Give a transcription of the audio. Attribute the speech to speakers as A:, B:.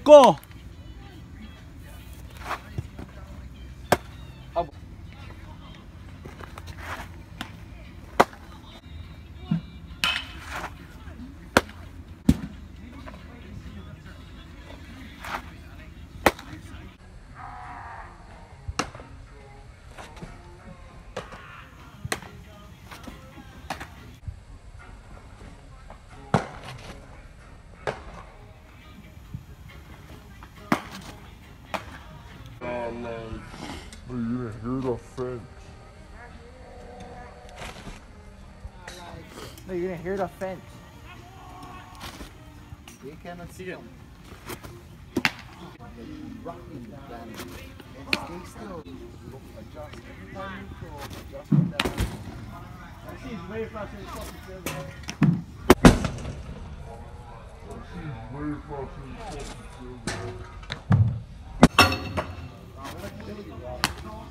A: Go!
B: But you didn't hear the fence.
C: No, you're gonna hear the fence. You cannot see him. Rocking down. Stay still. Adjust. Every time you go, adjust that. I see he's way faster than fucking Silver.
B: She's way faster than fucking Silver.